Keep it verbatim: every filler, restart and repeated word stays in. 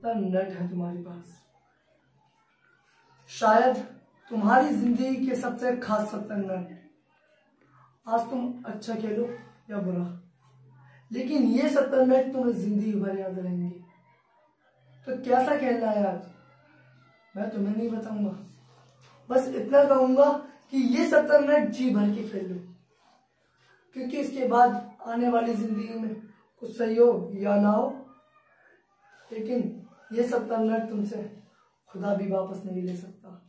सत्तर मिनट है तुम्हारे पास। शायद तुम्हारी जिंदगी के सबसे खास सत्तर मिनट। आज तुम अच्छा खेलो या बुरा, लेकिन ये सत्तर मिनट तुम्हें जिंदगी भर याद रहेंगे। तो कैसा खेलना है आज मैं तुम्हें नहीं बताऊंगा, बस इतना कहूंगा कि ये सत्तर मिनट जी भर के खेल लो, क्योंकि इसके बाद आने वाली जिंदगी में कुछ सही हो या ना हो, लेकिन ये सत्तर मिनट तुमसे खुदा भी वापस नहीं ले सकता।